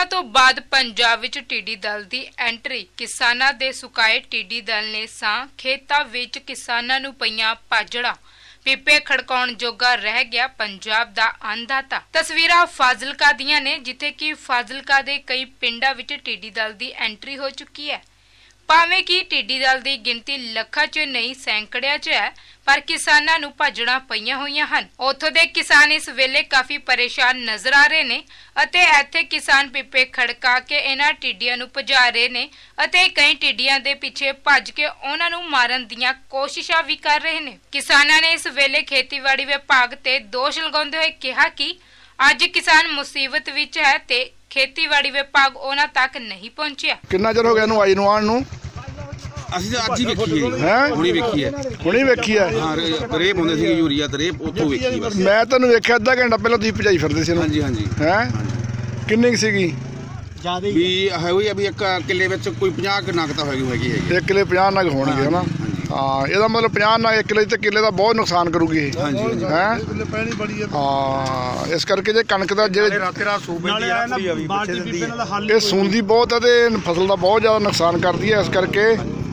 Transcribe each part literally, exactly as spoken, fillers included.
तो बाद पंजाब विच टिड्डी दल दी एंट्री किसानां दे सुकाए टिड्डी दल ने सां खेतां विच किसानां नूं पईयां भाजड़ा पीपे खड़काउण जोगा रह गया पंजाब दा अन्नदाता। तस्वीरां फाजिलका दियां ने जिथे कि फाजिलका दे कई पिंडां विच टिड्डी दल दी एंट्री हो चुकी है। भावें कि टिड्डी दल दी गिनती लखां च नहीं सैकड़ियां च है, पर किसानां नूं भजणा पईयां होईयां हन। उत्थों दे किसान इस वेले काफी परेशान नजर आ रहे ने अते इत्थे किसान पीपे खड़का के इन्हां टिड्डियां नूं भजा रहे ने अते कई टिड्डियां दे पिछे भज के उन्हां नूं मारन दीयां कोशिशां भी कर रहे ने। किसानां ने इस वेले खेतीबाड़ी विभाग ते दोष लगाउंदे होए कहा कि अज किसान मुसीबत विच है ते खेतीबाड़ी विभाग उन्हां तक नहीं पहुंचिया। कितना चਿਰ ਹੋ ਗਿਆ ਇਹਨੂੰ ਆਈ ਨੂੰ ਆਣ ਨੂੰ? ਅਸੀਂ ਤਾਂ ਅੱਜ ਹੀ ਵੇਖੀ ਹੈ, ਹੁਣੀ ਵੇਖੀ ਹੈ, ਹੁਣੀ ਵੇਖੀ ਹੈ। ਹਾਂ ਰੇਪ ਹੁੰਦੇ ਸੀ ਯੂਰੀਆ ਤੇ ਰੇਪ ਉੱਥੋਂ ਵੇਖੀ ਬਸ। ਮੈਂ ਤੁਹਾਨੂੰ ਵੇਖਿਆ ਅੱਧਾ ਘੰਟਾ ਪਹਿਲਾਂ ਤੁਸੀਂ ਭਜਾਈ ਫਿਰਦੇ ਸੀ ਇਹਨੂੰ। ਹਾਂਜੀ ਹਾਂਜੀ ਹੈ ਕਿੰਨੀ ਕੁ ਸੀਗੀ? ਜ਼ਿਆਦਾ ਵੀ ਹੈ ਹੋਈ ਅਭੀ ਇੱਕ ਕਿੱਲੇ ਵਿੱਚ ਕੋਈ ਪੰਜਾਹ ਕੁ ਨਗ ਤਾਂ ਹੋਏਗੀ ਹੈਗੀ ਹੈ। ਇੱਕ ਕਿੱਲੇ ਪੰਜਾਹ ਨਗ ਹੋਣਗੇ ਹਨਾ। ਹਾਂ ਇਹਦਾ ਮਤਲਬ ਪੰਜਾਹ ਨਗ ਇੱਕ ਕਿੱਲੇ ਤੇ ਕਿੱਲੇ ਦਾ ਬਹੁਤ ਨੁਕਸਾਨ ਕਰੂਗੀ ਇਹ। ਹਾਂਜੀ ਹੈ ਹਾਂ ਇਸ ਕਰਕੇ ਜੇ ਕਣਕ ਦਾ ਜਿਹੜੇ ਰਾਤੇ ਰਾਤ ਸੂਬੇ ਦੀ ਆ ਵੀ ਇਹ ਸੁੰਦੀ ਬਹੁਤ ਹੈ ਤੇ ਫਸਲ ਦਾ ਬਹੁਤ ਜ਼ਿਆਦਾ ਨੁਕਸਾਨ ਕਰਦੀ ਹੈ। ਇਸ ਕਰਕੇ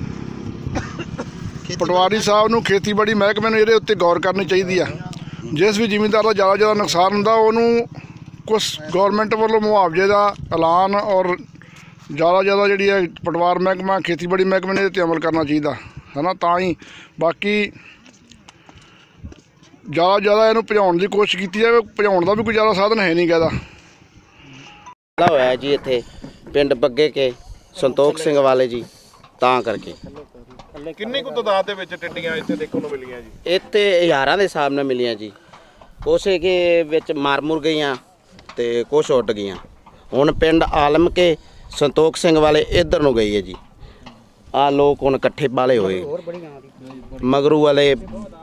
ਪਟਵਾਰੀ ਸਾਹਿਬ ਨੂੰ ਖੇਤੀਬਾੜੀ ਮਹਿਕਮੇ ਨੂੰ ਇਹਦੇ ਉੱਤੇ ਗੌਰ ਕਰਨੀ ਚਾਹੀਦੀ ਆ। ਜਿਸ ਵੀ ਜ਼ਿਮੀਂਦਾਰ ਦਾ ਜ਼ਿਆਦਾ ਜ਼ਿਆਦਾ ਨੁਕਸਾਨ ਹੁੰਦਾ ਉਹਨੂੰ ਕੁਛ ਗੌਰਮੈਂਟ ਵੱਲੋਂ ਮੁਆਵਜ਼ੇ ਦਾ ਐਲਾਨ ਔਰ ਜ਼ਿਆਦਾ ਜ਼ਿਆਦਾ ਜਿਹੜੀ ਹੈ ਪਟਵਾਰ ਮਹਿਕਮਾ ਖੇਤੀਬਾੜੀ ਮਹਿਕਮੇ ਨੇ ਇਹਦੇ 'ਤੇ ਅਮਲ ਕਰਨਾ ਚਾਹੀਦਾ ਹੈ ਨਾ। ਤਾਂ ਹੀ ਬਾਕੀ ਜ਼ਿਆਦਾ ਜ਼ਿਆਦਾ ਇਹਨੂੰ ਭਜਾਉਣ ਦੀ ਕੋਸ਼ਿਸ਼ ਕੀਤੀ ਜਾਵੇ। ਭਜਾਉਣ ਦਾ ਵੀ ਕੋਈ ਜ਼ਿਆਦਾ ਸਾਧਨ ਹੈ ਨਹੀਂ ਗਾ ਇਹਦਾ। ਹੋਇਆ ਜੀ ਇੱਥੇ ਪਿੰਡ ਬੱਗੇ ਕੇ ਸੰਤੋਖ ਸਿੰਘ ਵਾਲੇ ਜੀ ਤਾਂ ਕਰਕੇ। ਕਿੰਨੀ ਕੁ ਤਾਦਾਦ ਦੇ ਵਿੱਚ ਟਿੱਡੀਆਂ ਇੱਥੇ ਦੇਖਣ ਨੂੰ ਮਿਲੀਆਂ ਜੀ? ਇੱਥੇ ਹਜ਼ਾਰਾਂ ਦੇ ਹਿਸਾਬ ਨਾਲ ਮਿਲੀਆਂ ਜੀ। ਕੁਛ ਕੇ ਵਿੱਚ ਮਾਰ ਮੁਰ ਗਈਆਂ ਤੇ ਕੁਛ ਉੱਡ ਗਈਆਂ। ਹੁਣ ਪਿੰਡ ਆਲਮ ਕੇ ਸੰਤੋਖ ਸਿੰਘ ਵਾਲੇ ਇੱਧਰ ਨੂੰ ਗਈ ਹੈ ਜੀ। ਆ ਲੋਕ ਹੁਣ ਇਕੱਠੇ ਬਾਲੇ ਹੋਏ ਮਗਰੂ ਵਾਲੇ।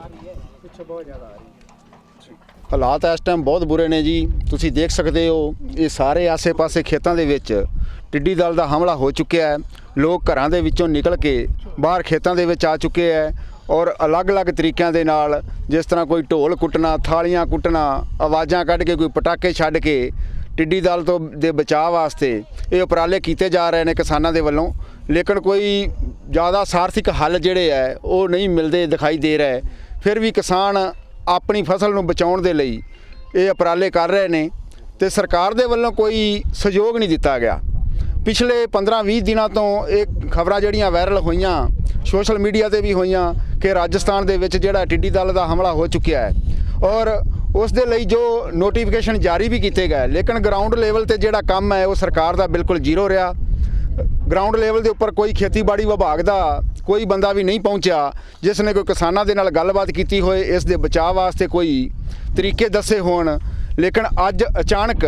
ਹਾਲਾਤ ਇਸ ਟਾਈਮ ਬਹੁਤ ਬੁਰੇ ਨੇ ਜੀ। ਤੁਸੀਂ ਦੇਖ ਸਕਦੇ ਹੋ ਇਹ ਸਾਰੇ ਆਸੇ ਪਾਸੇ ਖੇਤਾਂ ਦੇ ਵਿੱਚ ਟਿੱਡੀ ਦਲ ਦਾ ਹਮਲਾ ਹੋ ਚੁੱਕਿਆ ਹੈ। ਲੋਕ ਘਰਾਂ ਦੇ ਵਿੱਚੋਂ ਨਿਕਲ ਕੇ ਬਾਹਰ ਖੇਤਾਂ ਦੇ ਵਿੱਚ ਆ ਚੁੱਕੇ ਹੈ ਔਰ ਅਲੱਗ-ਅਲੱਗ ਤਰੀਕਿਆਂ ਦੇ ਨਾਲ ਜਿਸ ਤਰ੍ਹਾਂ ਕੋਈ ਢੋਲ ਕੁੱਟਣਾ, ਥਾਲੀਆਂ ਕੁੱਟਣਾ, ਆਵਾਜ਼ਾਂ ਕੱਢ ਕੇ, ਕੋਈ ਪਟਾਕੇ ਛੱਡ ਕੇ ਟਿੱਡੀ ਦਲ ਤੋਂ ਦੇ ਬਚਾਅ ਵਾਸਤੇ ਇਹ ਉਪਰਾਲੇ ਕੀਤੇ ਜਾ ਰਹੇ ਨੇ ਕਿਸਾਨਾਂ ਦੇ ਵੱਲੋਂ। ਲੇਕਿਨ ਕੋਈ ਜ਼ਿਆਦਾ ਸਾਰਥਿਕ ਹੱਲ ਜਿਹੜੇ ਹੈ ਉਹ ਨਹੀਂ ਮਿਲਦੇ ਦਿਖਾਈ ਦੇ ਰਹੇ। ਫਿਰ ਵੀ ਕਿਸਾਨ ਆਪਣੀ ਫਸਲ ਨੂੰ ਬਚਾਉਣ ਦੇ ਲਈ ਇਹ ਉਪਰਾਲੇ ਕਰ ਰਹੇ ਨੇ ਤੇ ਸਰਕਾਰ ਦੇ ਵੱਲੋਂ ਕੋਈ ਸਹਿਯੋਗ ਨਹੀਂ ਦਿੱਤਾ ਗਿਆ। ਪਿਛਲੇ ਪੰਦਰਾਂ ਵੀਹ ਦਿਨਾਂ ਤੋਂ ਇਹ ਖਬਰਾਂ ਜਿਹੜੀਆਂ ਵਾਇਰਲ ਹੋਈਆਂ ਸੋਸ਼ਲ ਮੀਡੀਆ ਤੇ ਵੀ ਹੋਈਆਂ ਕਿ ਰਾਜਸਥਾਨ ਦੇ ਵਿੱਚ ਜਿਹੜਾ ਟਿੱਡੀ ਦਲ ਦਾ ਹਮਲਾ ਹੋ ਚੁੱਕਿਆ ਹੈ ਔਰ ਉਸ ਦੇ ਲਈ ਜੋ ਨੋਟੀਫਿਕੇਸ਼ਨ ਜਾਰੀ ਵੀ ਕੀਤੇ ਗਏ, ਲੇਕਿਨ ਗਰਾਊਂਡ ਲੈਵਲ ਤੇ ਜਿਹੜਾ ਕੰਮ ਹੈ ਉਹ ਸਰਕਾਰ ਦਾ ਬਿਲਕੁਲ ਜ਼ੀਰੋ ਰਿਹਾ। ਗਰਾਊਂਡ ਲੈਵਲ ਦੇ ਉੱਪਰ ਕੋਈ ਖੇਤੀਬਾੜੀ ਵਿਭਾਗ ਦਾ ਕੋਈ ਬੰਦਾ ਵੀ ਨਹੀਂ ਪਹੁੰਚਿਆ ਜਿਸ ਨੇ ਕੋਈ ਕਿਸਾਨਾਂ ਦੇ ਨਾਲ ਗੱਲਬਾਤ ਕੀਤੀ ਹੋਏ, ਇਸ ਦੇ ਬਚਾਅ ਵਾਸਤੇ ਕੋਈ ਤਰੀਕੇ ਦੱਸੇ ਹੋਣ। ਲੇਕਿਨ ਅੱਜ ਅਚਾਨਕ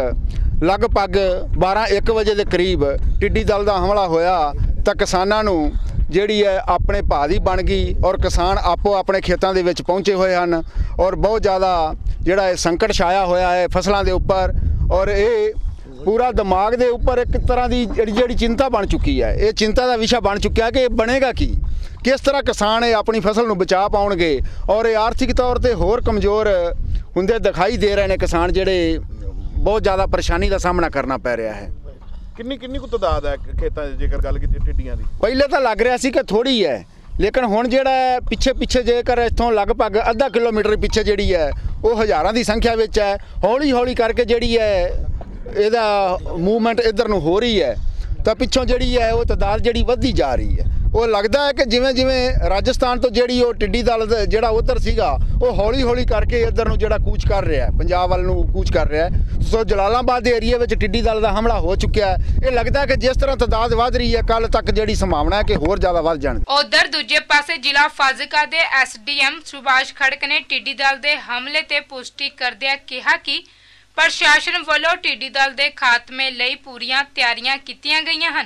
ਲਗਭਗ ਬਾਰਾਂ ਇੱਕ ਵਜੇ ਦੇ ਕਰੀਬ ਟਿੱਡੀ ਦਲ ਦਾ ਹਮਲਾ ਹੋਇਆ ਤਾਂ ਕਿਸਾਨਾਂ ਨੂੰ ਜਿਹੜੀ ਹੈ ਆਪਣੇ ਭਾਅ ਦੀ ਬਣ ਗਈ ਔਰ ਕਿਸਾਨ ਆਪੋ ਆਪਣੇ ਖੇਤਾਂ ਦੇ ਵਿੱਚ ਪਹੁੰਚੇ ਹੋਏ ਹਨ ਔਰ ਬਹੁਤ ਜ਼ਿਆਦਾ ਜਿਹੜਾ ਇਹ ਸੰਕਟ ਛਾਇਆ ਹੋਇਆ ਹੈ ਫਸਲਾਂ ਦੇ ਉੱਪਰ। ਔਰ ਇਹ ਪੂਰਾ ਦਿਮਾਗ ਦੇ ਉੱਪਰ ਇੱਕ ਤਰ੍ਹਾਂ ਦੀ ਜਿਹੜੀ ਜਿਹੜੀ ਚਿੰਤਾ ਬਣ ਚੁੱਕੀ ਹੈ। ਇਹ ਚਿੰਤਾ ਦਾ ਵਿਸ਼ਾ ਬਣ ਚੁੱਕਿਆ ਕਿ ਇਹ ਬਣੇਗਾ ਕੀ, ਕਿਸ ਤਰ੍ਹਾਂ ਕਿਸਾਨ ਇਹ ਆਪਣੀ ਫਸਲ ਨੂੰ ਬਚਾ ਪਾਉਣਗੇ ਔਰ ਇਹ ਆਰਥਿਕ ਤੌਰ 'ਤੇ ਹੋਰ ਕਮਜ਼ੋਰ ਹੁੰਦੇ ਦਿਖਾਈ ਦੇ ਰਹੇ ਨੇ ਕਿਸਾਨ, ਜਿਹੜੇ ਬਹੁਤ ਜ਼ਿਆਦਾ ਪਰੇਸ਼ਾਨੀ ਦਾ ਸਾਹਮਣਾ ਕਰਨਾ ਪੈ ਰਿਹਾ ਹੈ। ਕਿੰਨੀ ਕਿੰਨੀ ਕੁ ਤਾਦਾਦ ਹੈ ਖੇਤਾਂ 'ਚ ਜੇਕਰ ਗੱਲ ਕੀਤੀ ਟਿੱਡੀਆਂ ਦੀ? ਪਹਿਲੇ ਤਾਂ ਲੱਗ ਰਿਹਾ ਸੀ ਕਿ ਥੋੜ੍ਹੀ ਹੈ, ਲੇਕਿਨ ਹੁਣ ਜਿਹੜਾ ਪਿੱਛੇ ਪਿੱਛੇ ਜੇਕਰ ਇੱਥੋਂ ਲਗਭਗ ਅੱਧਾ ਕਿਲੋਮੀਟਰ ਪਿੱਛੇ ਜਿਹੜੀ ਹੈ ਉਹ ਹਜ਼ਾਰਾਂ ਦੀ ਸੰਖਿਆ ਵਿੱਚ ਹੈ। ਹੌਲੀ ਹੌਲੀ ਕਰਕੇ ਜਿਹੜੀ ਹੈ ਇਹਦਾ ਮੂਵਮੈਂਟ ਇੱਧਰ ਨੂੰ ਹੋ ਰਹੀ ਹੈ ਤਾਂ ਪਿੱਛੋਂ ਜਿਹੜੀ ਹੈ ਉਹ ਤਾਦਾਦ ਜਿਹੜੀ ਵੱਧਦੀ ਜਾ ਰਹੀ ਹੈ। ਉਹ ਲੱਗਦਾ ਹੈ ਕਿ ਜਿਵੇਂ ਜਿਵੇਂ ਰਾਜਸਥਾਨ ਤੋਂ ਜਿਹੜੀ ਉਹ ਟਿੱਡੀ ਦਲ ਜਿਹੜਾ ਉੱਧਰ ਸੀਗਾ ਉਹ ਹੌਲੀ ਹੌਲੀ ਕਰਕੇ ਇੱਧਰ ਨੂੰ ਜਿਹੜਾ ਕੂਚ ਕਰ ਰਿਹਾ, ਪੰਜਾਬ ਵੱਲ ਨੂੰ ਕੂਚ ਕਰ ਰਿਹਾ। ਸੋ ਜਲਾਲਾਬਾਦ ਦੇ ਏਰੀਏ ਵਿੱਚ ਟਿੱਡੀ ਦਲ ਦਾ ਹਮਲਾ ਹੋ ਚੁੱਕਿਆ ਹੈ। ਇਹ ਲੱਗਦਾ ਕਿ ਜਿਸ ਤਰ੍ਹਾਂ ਤਾਦਾਦ ਵੱਧ ਰਹੀ ਹੈ ਕੱਲ ਤੱਕ ਜਿਹੜੀ ਸੰਭਾਵਨਾ ਹੈ ਕਿ ਹੋਰ ਜ਼ਿਆਦਾ ਵੱਧ ਜਾਣ। ਉਧਰ ਦੂਜੇ ਪਾਸੇ ਜ਼ਿਲ੍ਹਾ ਫਾਜ਼ਿਲਕਾ ਦੇ S D M Subhash Kharak ਨੇ ਟਿੱਡੀ ਦਲ ਦੇ ਹਮਲੇ ਤੇ ਪੁਸ਼ਟੀ ਕਰਦਿਆਂ ਕਿਹਾ ਕਿ ਪ੍ਰਸ਼ਾਸਨ ਵੱਲੋਂ ਟਿੱਡੀ ਦਲ ਦੇ ਖਾਤਮੇ ਲਈ ਪੂਰੀਆਂ ਤਿਆਰੀਆਂ ਕੀਤੀਆਂ ਗਈਆਂ ਹਨ।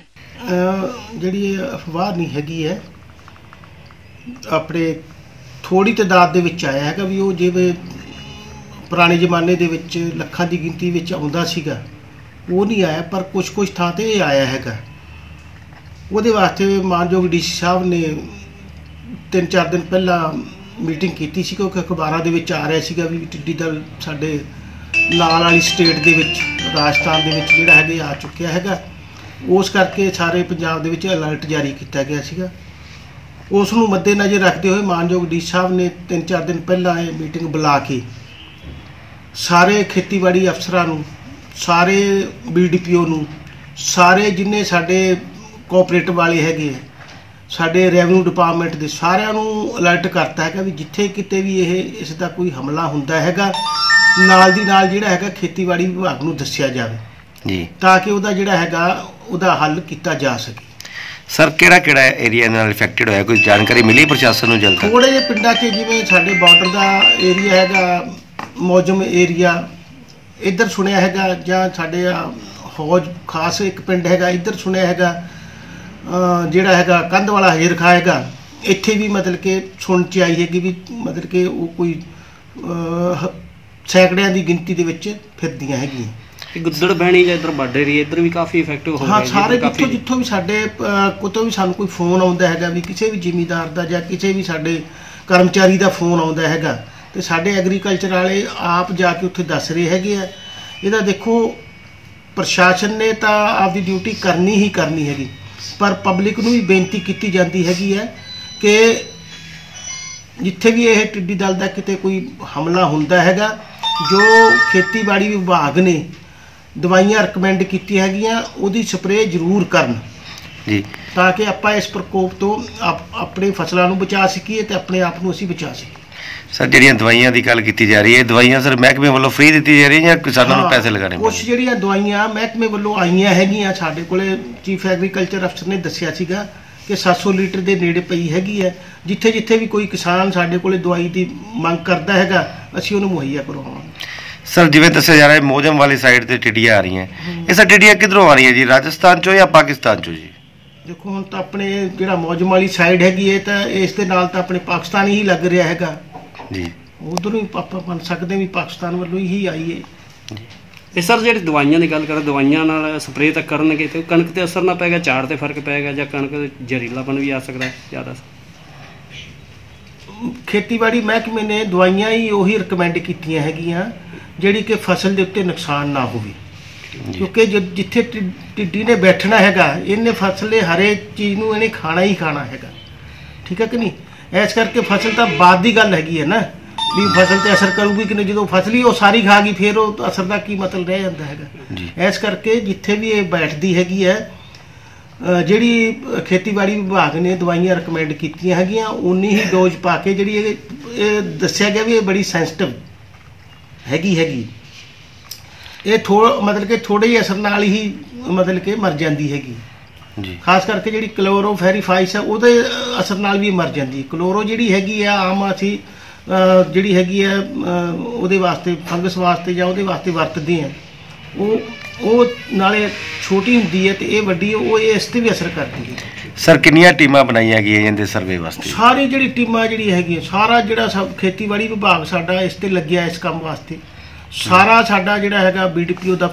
ਜਿਹੜੀ ਅਫਵਾਹ ਨਹੀਂ ਹੈਗੀ ਹੈ, ਆਪਣੇ ਥੋੜੀ ਤਾਦਾਦ ਦੇ ਵਿੱਚ ਆਇਆ ਹੈਗਾ ਵੀ ਉਹ ਜਿਵੇਂ ਪੁਰਾਣੇ ਜ਼ਮਾਨੇ ਦੇ ਵਿੱਚ ਲੱਖਾਂ ਦੀ ਗਿਣਤੀ ਵਿੱਚ ਆਉਂਦਾ ਸੀਗਾ ਉਹ ਨਹੀਂ ਆਇਆ, ਪਰ ਕੁਛ ਕੁਛ ਥਾਂ ਤੇ ਇਹ ਆਇਆ ਹੈਗਾ। ਉਹਦੇ ਵਾਸਤੇ ਮਾਨਯੋਗ ਡੀ ਸੀ ਸਾਹਿਬ ਨੇ ਤਿੰਨ ਚਾਰ ਦਿਨ ਪਹਿਲਾਂ ਮੀਟਿੰਗ ਕੀਤੀ ਸੀ ਕਿਉਂਕਿ ਅਖਬਾਰਾਂ ਦੇ ਵਿੱਚ ਆ ਰਿਹਾ ਸੀਗਾ ਵੀ ਟਿੱਡੀ ਦਲ ਸਾਡੇ ਨਾਲ ਵਾਲੀ ਸਟੇਟ ਦੇ ਵਿੱਚ ਰਾਜਸਥਾਨ ਦੇ ਵਿੱਚ ਜਿਹੜਾ ਹੈਗਾ ਆ ਚੁੱਕਿਆ ਹੈਗਾ। ਉਸ ਕਰਕੇ ਸਾਰੇ ਪੰਜਾਬ ਦੇ ਵਿੱਚ ਅਲਰਟ ਜਾਰੀ ਕੀਤਾ ਗਿਆ ਸੀਗਾ। ਉਸ ਨੂੰ ਮੱਦੇਨਜ਼ਰ ਰੱਖਦੇ ਹੋਏ ਮਾਨਯੋਗ ਡੀ ਸਾਹਿਬ ਨੇ ਤਿੰਨ ਚਾਰ ਦਿਨ ਪਹਿਲਾਂ ਇਹ ਮੀਟਿੰਗ ਬੁਲਾ ਕੇ ਸਾਰੇ ਖੇਤੀਬਾੜੀ ਅਫਸਰਾਂ ਨੂੰ, ਸਾਰੇ ਬੀ ਡੀ ਪੀ ਓ ਨੂੰ, ਸਾਰੇ ਜਿੰਨੇ ਸਾਡੇ ਕੋਆਪਰੇਟਿਵ ਵਾਲੇ ਹੈਗੇ ਸਾਡੇ ਰੈਵਨਿਊ ਡਿਪਾਰਟਮੈਂਟ ਦੇ ਸਾਰਿਆਂ ਨੂੰ ਅਲਰਟ ਕਰਤਾ ਹੈਗਾ ਵੀ ਜਿੱਥੇ ਕਿਤੇ ਵੀ ਇਹ ਇਸ ਦਾ ਕੋਈ ਹਮਲਾ ਹੁੰਦਾ ਹੈਗਾ ਨਾਲ ਦੀ ਨਾਲ ਜਿਹੜਾ ਹੈਗਾ ਖੇਤੀਬਾੜੀ ਵਿਭਾਗ ਨੂੰ ਦੱਸਿਆ ਜਾਵੇ ਜੀ, ਤਾਂ ਕਿ ਉਹਦਾ ਜਿਹੜਾ ਹੈਗਾ ਉਹਦਾ ਹੱਲ ਕੀਤਾ ਜਾ ਸਕੇ। ਸਰ ਕਿਹੜਾ ਕਿਹੜਾ ਏਰੀਆ ਨਾਲ ਇਫੈਕਟਡ ਹੋਇਆ, ਕੋਈ ਜਾਣਕਾਰੀ ਮਿਲੀ ਪ੍ਰਸ਼ਾਸਨ ਨੂੰ ਜਲਦ ਤੱਕ? ਥੋੜੇ ਜਿਹੇ ਪਿੰਡਾਂ 'ਚ ਜਿਵੇਂ ਸਾਡੇ ਬਾਰਡਰ ਦਾ ਏਰੀਆ ਹੈਗਾ, ਮੌਜਮ ਏਰੀਆ ਇੱਧਰ ਸੁਣਿਆ ਹੈਗਾ, ਜਾਂ ਸਾਡੇ ਹੌਜ ਖਾਸ ਇੱਕ ਪਿੰਡ ਹੈਗਾ ਇੱਧਰ ਸੁਣਿਆ ਹੈਗਾ, ਜਿਹੜਾ ਹੈਗਾ ਕੰਧ ਵਾਲਾ ਹੇਰ ਖਾ ਹੈਗਾ, ਇੱਥੇ ਵੀ ਮਤਲਬ ਕਿ ਸੁਣ 'ਚ ਆਈ ਹੈਗੀ ਵੀ ਮਤਲਬ ਕਿ ਉਹ ਕੋਈ ਸੈਂਕੜਿਆਂ ਦੀ ਗਿਣਤੀ ਦੇ ਵਿੱਚ ਫਿਰਦੀਆਂ ਹੈਗੀਆਂ। ਗੁੱਦੜ ਬਹਿਣੀ ਜਾਂ ਇੱਧਰ ਬਾਰਡਰ ਏਰੀਆ ਇੱਧਰ ਵੀ ਕਾਫੀ ਇਫੈਕਟਿਵ ਹੋ ਹਾਂ, ਸਾਰੇ ਜਿੱਥੋਂ ਜਿੱਥੋਂ ਵੀ ਸਾਡੇ ਕੋਤੋਂ ਵੀ ਸਾਨੂੰ ਕੋਈ ਫੋਨ ਆਉਂਦਾ ਹੈਗਾ ਵੀ ਕਿਸੇ ਵੀ ਜ਼ਿਮੀਂਦਾਰ ਦਾ ਜਾਂ ਕਿਸੇ ਵੀ ਸਾਡੇ ਕਰਮਚਾਰੀ ਦਾ ਫੋਨ ਆਉਂਦਾ ਹੈਗਾ ਤੇ ਸਾਡੇ ਐਗਰੀਕਲਚਰ ਵਾਲੇ ਆਪ ਜਾ ਕੇ ਉੱਥੇ ਦੱਸ ਰਹੇ ਹੈਗੇ ਆ। ਇਹਦਾ ਦੇਖੋ ਪ੍ਰਸ਼ਾਸਨ ਨੇ ਤਾਂ ਆਪਦੀ ਡਿਊਟੀ ਕਰਨੀ ਹੀ ਕਰਨੀ ਹੈਗੀ, ਪਰ ਪਬਲਿਕ ਨੂੰ ਵੀ ਬੇਨਤੀ ਕੀਤੀ ਜਾਂਦੀ ਹੈਗੀ ਹੈ ਕਿ ਜਿੱਥੇ ਵੀ ਇਹ ਟਿੱਡੀ ਦਲ ਦਾ ਕਿਤੇ ਕੋਈ ਹਮਲਾ ਹੁੰਦਾ ਹੈਗਾ, ਜੋ ਖੇਤੀਬਾੜੀ ਵਿਭਾਗ ਨੇ ਦਵਾਈਆਂ ਰਿਕਮੈਂਡ ਕੀਤੀਆਂ ਹੈਗੀਆਂ ਉਹਦੀ ਸਪਰੇਅ ਜ਼ਰੂਰ ਕਰਨ ਜੀ, ਤਾਂ ਕਿ ਆਪਾਂ ਇਸ ਪ੍ਰਕੋਪ ਤੋਂ ਆਪਣੀ ਫਸਲਾਂ ਨੂੰ ਬਚਾ ਸਕੀਏ ਤੇ ਆਪਣੇ ਆਪ ਨੂੰ ਅਸੀਂ ਬਚਾ ਸਕੀਏ। ਸਰ ਜਿਹੜੀਆਂ ਦਵਾਈਆਂ ਦੀ ਗੱਲ ਕੀਤੀ ਜਾ ਰਹੀ ਹੈ, ਦਵਾਈਆਂ ਸਰ ਮਹਿਕਮੇ ਵੱਲੋਂ ਫ੍ਰੀ ਦਿੱਤੀ ਜਾ ਰਹੀ ਹੈ ਜਾਂ ਕਿਸਾਨਾਂ ਨੂੰ ਪੈਸੇ ਲਗਾਉਣੇ? ਕੁਛ ਜਿਹੜੀਆਂ ਦਵਾਈਆਂ ਮਹਿਕਮੇ ਵੱਲੋਂ ਆਈਆਂ ਹੈਗੀਆਂ ਸਾਡੇ ਕੋਲੇ, ਚੀਫ ਐਗਰੀਕਲਚਰ ਅਫਸਰ ਨੇ ਦੱਸਿਆ ਸੀਗਾ ਕਿ ਸੱਤ ਸੌ ਲੀਟਰ ਦੇ ਨੇੜੇ ਪਈ ਹੈਗੀ ਹੈ। ਜਿੱਥੇ ਜਿੱਥੇ ਵੀ ਕੋਈ ਕਿਸਾਨ ਸਾਡੇ ਕੋਲੇ ਦਵਾਈ ਦੀ ਮੰਗ ਕਰਦਾ ਹੈਗਾ ਅਸੀਂ ਉਹਨੂੰ ਮੁਹੱਈਆ ਕਰਵਾਵਾਂਗੇ। ਸਰ ਜਿਵੇਂ ਦੱਸਿਆ ਜਾ ਰਿਹਾ ਹੈ ਮੋਜਮ ਵਾਲੀ ਸਾਈਡ ਤੇ ਟਿੱਡੀਆਂ ਆ ਰਹੀਆਂ, ਇਹ ਸਰ ਟਿੱਡੀਆਂ ਕਿੱਧਰੋਂ ਆ ਰਹੀਆਂ ਜੀ, ਰਾਜਸਥਾਨ ਚੋਂ ਜਾਂ ਪਾਕਿਸਤਾਨ ਚੋਂ ਜੀ? ਦੇਖੋ ਹੁਣ ਤਾਂ ਆਪਣੇ ਜਿਹੜਾ ਮੌਜਮ ਵਾਲੀ ਸਾਈਡ ਹੈਗੀ ਹੈ ਤਾਂ ਇਸ ਦੇ ਨਾਲ ਤਾਂ ਆਪਣੇ ਪਾਕਿਸਤਾਨ ਹੀ ਲੱਗ ਰਿਹਾ ਹੈਗਾ ਜੀ, ਉਧਰੋਂ ਹੀ ਆਪਾਂ ਮੰਨ ਸਕਦੇ ਵੀ ਪਾਕਿਸਤਾਨ ਵੱਲੋਂ ਹੀ ਆਈ ਹੈ। ਤੇ ਸਰ ਜਿਹੜੀ ਦਵਾਈਆਂ ਦੀ ਗੱਲ ਕਰਾਂ, ਦਵਾਈਆਂ ਨਾਲ ਸਪਰੇਅ ਤਾਂ ਕਰਨਗੇ ਤੇ ਕਣਕ ਤੇ ਅਸਰ ਨਾ ਪਏਗਾ, ਝਾੜ ਤੇ ਫਰਕ ਪਏਗਾ ਜਾਂ ਕਣਕ ਜ਼ਹਿਰੀਲਾਪਨ ਵੀ ਆ ਸਕਦਾ ਜ਼ਿਆਦਾ? ਖੇਤੀਬਾੜੀ ਮਹਿਕਮੇ ਨੇ ਦਵਾਈਆਂ ਹੀ ਉਹੀ ਰਿਕਮੈਂਡ ਕੀਤੀਆਂ ਹੈਗੀਆਂ ਜਿਹੜੀ ਕਿ ਫਸਲ ਦੇ ਉੱਤੇ ਨੁਕਸਾਨ ਨਾ ਹੋਵੇ, ਕਿਉਂਕਿ ਜਿੱਥੇ ਟਿੱਡੀ ਨੇ ਬੈਠਣਾ ਹੈਗਾ ਇਹਨੇ ਫਸਲ ਦੇ ਹਰੇਕ ਚੀਜ਼ ਨੂੰ ਇਹਨੇ ਖਾਣਾ ਹੀ ਖਾਣਾ ਹੈਗਾ, ਠੀਕ ਹੈ ਕਿ ਨਹੀਂ? ਇਸ ਕਰਕੇ ਫਸਲ ਤਾਂ ਬਾਅਦ ਦੀ ਗੱਲ ਹੈਗੀ ਹੈ ਨਾ ਵੀ ਫਸਲ ਤੇ ਅਸਰ ਕਰੂਗੀ ਕਿ ਨਹੀਂ, ਜਦੋਂ ਫਸਲ ਹੀ ਉਹ ਸਾਰੀ ਖਾ ਗਈ ਫਿਰ ਉਹ ਅਸਰ ਦਾ ਕੀ ਮਤਲਬ ਰਹਿ ਜਾਂਦਾ ਹੈਗਾ। ਇਸ ਕਰਕੇ ਜਿੱਥੇ ਵੀ ਇਹ ਬੈਠਦੀ ਹੈਗੀ ਹੈ, ਜਿਹੜੀ ਖੇਤੀਬਾੜੀ ਵਿਭਾਗ ਨੇ ਦਵਾਈਆਂ ਰਿਕਮੈਂਡ ਕੀਤੀਆਂ ਹੈਗੀਆਂ ਉਨੀ ਹੀ ਡੋਜ਼ ਪਾ ਕੇ, ਜਿਹੜੀ ਇਹ ਦੱਸਿਆ ਗਿਆ ਵੀ ਇਹ ਬੜੀ ਸੈਂਸਿਟਿਵ ਹੈਗੀ ਹੈਗੀ ਇਹ ਥੋ ਮਤਲਬ ਕਿ ਥੋੜ੍ਹੇ ਜਿਹੇ ਅਸਰ ਨਾਲ ਹੀ ਮਤਲਬ ਕਿ ਮਰ ਜਾਂਦੀ ਹੈਗੀ ਜੀ। ਖਾਸ ਕਰਕੇ ਜਿਹੜੀ ਕਲੋਰੋਫੈਰੀਫਾਈਸ ਹੈ ਉਹਦੇ ਅਸਰ ਨਾਲ ਵੀ ਮਰ ਜਾਂਦੀ। ਕਲੋਰੋ ਜਿਹੜੀ ਹੈਗੀ ਆ ਆਮ ਅਸੀਂ ਜਿਹੜੀ ਹੈਗੀ ਆ ਉਹਦੇ ਵਾਸਤੇ ਫੰਗਸ ਵਾਸਤੇ ਜਾਂ ਉਹਦੇ ਵਾਸਤੇ ਵਰਤਦੇ ਆ, ਉਹ ਉਹ ਨਾਲੇ ਛੋਟੀ ਹੁੰਦੀ ਹੈ ਤੇ ਇਹ ਵੱਡੀ ਉਹ ਇਸ ਤੇ ਵੀ ਅਸਰ ਕਰਦੀ ਹੈ। ਸਰ ਕਿੰਨੀਆਂ ਟੀਮਾਂ ਬਣਾਈਆਂ ਗਈਆਂ ਇਹਦੇ ਸਰਵੇ ਵਾਸਤੇ? ਸਾਰੀ ਜਿਹੜੀ ਟੀਮਾਂ ਜਿਹੜੀ ਹੈਗੀਆਂ ਸਾਰਾ ਜਿਹੜਾ ਸਭ ਖੇਤੀਬਾੜੀ ਵਿਭਾਗ ਸਾਡਾ ਇਸ ਤੇ ਲੱਗਿਆ ਇਸ ਕੰਮ ਵਾਸਤੇ। ਸਾਰਾ ਸਾਡਾ ਜਿਹੜਾ ਹੈਗਾ ਬੀ ਡੀ ਪੀ ਓ ਦਾ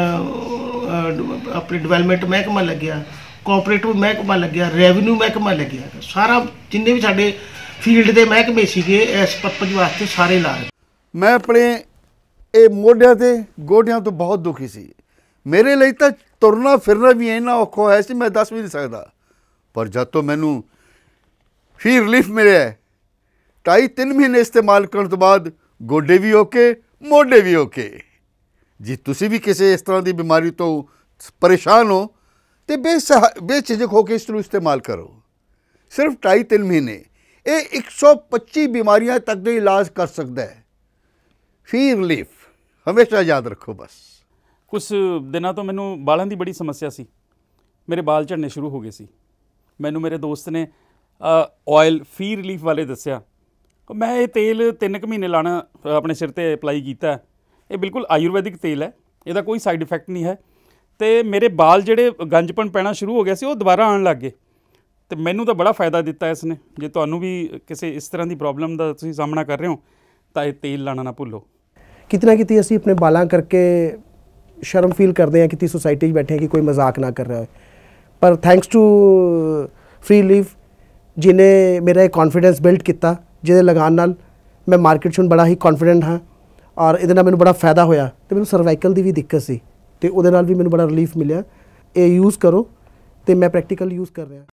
ਆਪਣੇ ਡਿਵੈਲਪਮੈਂਟ ਮਹਿਕਮਾ ਲੱਗਿਆ, ਕੋਆਪਰੇਟਿਵ ਮਹਿਕਮਾ ਲੱਗਿਆ, ਰੈਵਨਿਊ ਮਹਿਕਮਾ ਲੱਗਿਆ, ਸਾਰਾ ਜਿੰਨੇ ਵੀ ਸਾਡੇ ਫੀਲਡ ਦੇ ਮਹਿਕਮੇ ਸੀਗੇ ਇਸ ਪਰਪਸ ਵਾਸਤੇ ਸਾਰੇ ਲਾ ਰਹੇ। ਮੈਂ ਆਪਣੇ ਇਹ ਮੋਢਿਆਂ ਤੇ ਗੋਡਿਆਂ ਤੋਂ ਬਹੁਤ ਦੁਖੀ ਸੀ। ਮੇਰੇ ਲਈ ਤਾਂ ਤੁਰਨਾ ਫਿਰਨਾ ਵੀ ਇੰਨਾ ਔਖਾ ਹੋਇਆ ਸੀ ਮੈਂ ਦੱਸ ਵੀ ਨਹੀਂ ਸਕਦਾ। ਪਰ ਜਦ ਤੋਂ ਮੈਨੂੰ ਫੀ ਰਿਲੀਫ ਮਿਲਿਆ ਢਾਈ ਤਿੰਨ ਮਹੀਨੇ ਇਸਤੇਮਾਲ ਕਰਨ ਤੋਂ ਬਾਅਦ ਗੋਡੇ ਵੀ ਓਕੇ, ਮੋਢੇ ਵੀ ਓਕੇ। ਜੇ ਤੁਸੀਂ ਵੀ ਕਿਸੇ ਇਸ ਤਰ੍ਹਾਂ ਦੀ ਬਿਮਾਰੀ ਤੋਂ ਪਰੇਸ਼ਾਨ ਹੋ तो बेसहा बेझिझक होकर इसको इस्तेमाल करो। सिर्फ ढाई तीन महीने ये एक सौ पच्ची बीमारियां तक का इलाज कर सकता है। फी रिलीफ हमेशा याद रखो। बस कुछ दिनों तो मैनू बालों की बड़ी समस्या सी, मेरे बाल झड़ने शुरू हो गए सी। मैनू मेरे दोस्त ने ऑयल फी रिलीफ वाले दसिया, मैं ये तेल तीन क महीने लाना अपने सिर ते अप्लाई किया। ये बिल्कुल आयुर्वैदिक तेल है, इसका कोई साइड इफैक्ट नहीं है। तो मेरे बाल जेडे गंजपन पैना शुरू हो गया सी वो दोबारा आने लग गए। तो मैनू तो बड़ा फायदा दिता इसने। जे तुहानू भी किसी इस तरह की प्रॉब्लम का तुसीं सामना कर रहे हो तो ये तेल लाना ना भुल्लो। कितना कितनी असीं अपने बालां करके शर्म फील करते हैं कि सोसाइटी बैठे हैं कि कोई मजाक ना कर रहा है, पर थैंक्स टू फ्री लीफ जिन्हें मेरा एक कॉन्फिडेंस बिल्ड किया, जिहदे लगान नाल मैं मार्केट च बड़ा ही कॉन्फिडेंट हाँ ਔਰ ਇਹਦੇ ਨਾਲ ਮੈਨੂੰ ਬੜਾ ਫਾਇਦਾ ਹੋਇਆ ਤੇ ਮੈਨੂੰ ਸਰਵਾਈਕਲ ਦੀ ਵੀ ਦਿੱਕਤ ਸੀ ਤੇ ਉਹਦੇ ਨਾਲ ਵੀ ਮੈਨੂੰ ਬੜਾ ਰਿਲੀਫ ਮਿਲਿਆ। ਇਹ ਯੂਜ਼ ਕਰੋ ਤੇ ਮੈਂ ਪ੍ਰੈਕਟੀਕਲ ਯੂਜ਼ ਕਰ ਰਿਹਾ।